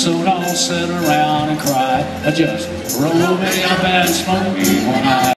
So don't sit around and cry. Just roll me up and smoke me one night.